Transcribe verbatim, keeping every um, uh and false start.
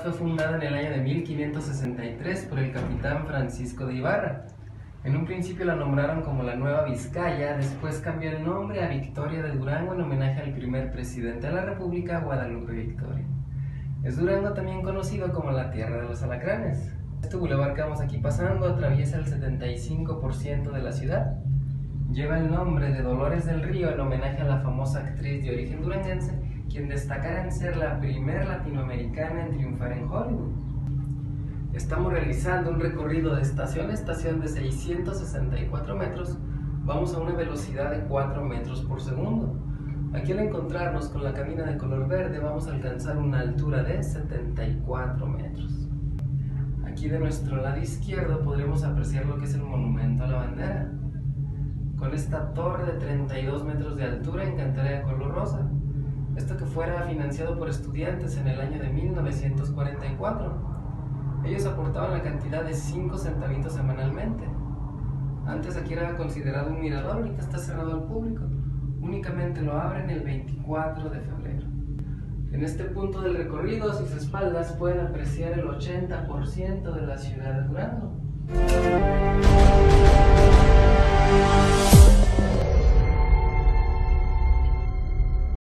fue fundada en el año de mil quinientos sesenta y tres por el capitán Francisco de Ibarra. En un principio la nombraron como la Nueva Vizcaya, después cambió el nombre a Victoria de Durango en homenaje al primer presidente de la República, Guadalupe Victoria. Es Durango también conocido como la Tierra de los Alacranes. Este bulevar que vamos aquí pasando atraviesa el setenta y cinco por ciento de la ciudad. Lleva el nombre de Dolores del Río en homenaje a la famosa actriz de origen duranguense, quien destacara en ser la primer latinoamericana en triunfar en Hollywood. Estamos realizando un recorrido de estación a estación de seiscientos sesenta y cuatro metros. Vamos a una velocidad de cuatro metros por segundo. Aquí, al encontrarnos con la cabina de color verde, vamos a alcanzar una altura de setenta y cuatro metros. Aquí de nuestro lado izquierdo podremos apreciar lo que es el Monumento a la Bandera, con esta torre de treinta y dos metros de altura en cantera de color rosa. Esto que fuera financiado por estudiantes en el año de mil novecientos cuarenta y cuatro. Ellos aportaban la cantidad de cinco centavitos semanalmente. Antes aquí era considerado un mirador, ahorita está cerrado al público. Únicamente lo abren el veinticuatro de febrero. En este punto del recorrido, a sus espaldas pueden apreciar el ochenta por ciento de la ciudad de Durango.